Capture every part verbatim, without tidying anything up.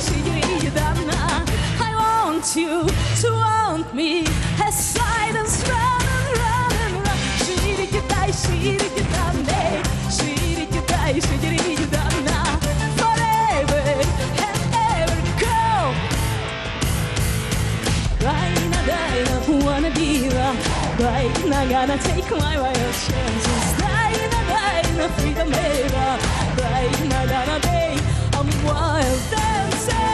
I want you to want me as silence run and run and run. Shirikidai, shirikidai, shirikidai, shirikidai. Forever and ever go. Daina, daina, wanna be the Daina, gonna take my wild chances. Daina, daina, freedom ever. Daina, gonna day, I'm wild dancing.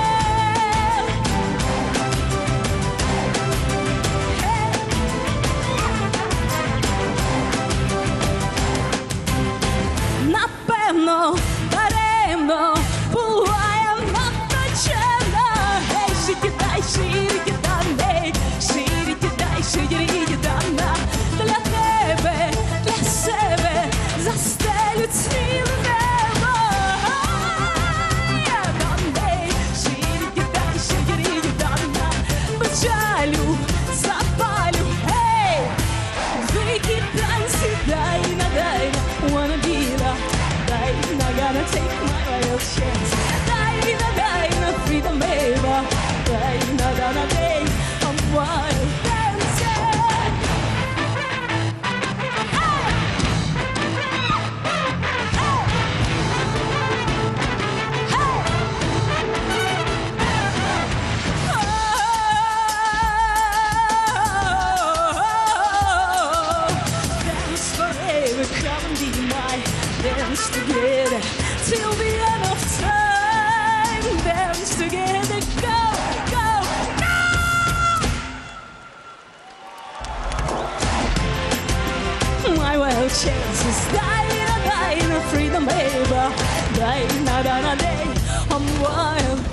Напевно, даремно буває надпечена. Гей, шикідай, ширикідай, ширикідай, ширикідай. Для тебе, для себе застелю ціле небо. Ширикідай, ширикідай, печалю запалю. Гей, дикі танці, дайна, дайна, wanna be the Daina, gonna take my wild chance. Daina, daina, freedom ever. Daina, gonna day, I'm wild dancing. Hey! Hey! Hey! Oh, dance forever, come and be my dance together till the end of time. Dance together, go, go, go. My wild chances, Daina, daina, freedom ever. Daina, daina, day, I'm wild.